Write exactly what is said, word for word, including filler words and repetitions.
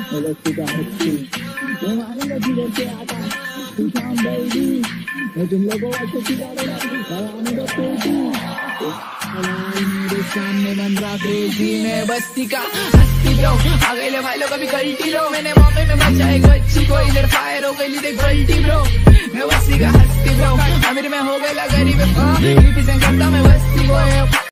मैं बस्ती का हस्ती, मैं मारूंगा जिधर से आता तूफान बेबी, मैं तुम लोगों को सिखाऊंगा कराने दो बेबी, मेरे सामने बन रहा क्रेजी, मैं बस्ती का हस्ती ब्रो, आ गए ले भाई लोग अभी गलती लो, मैंने मौके में बचा एक बच्ची को, इधर फायर हो गई देख गलती ब्रो, मैं बस्ती का हस्ती ब्रो, अमीर में हो गया गरीब, रिप्रेजेंट करता मैं बस्ती को।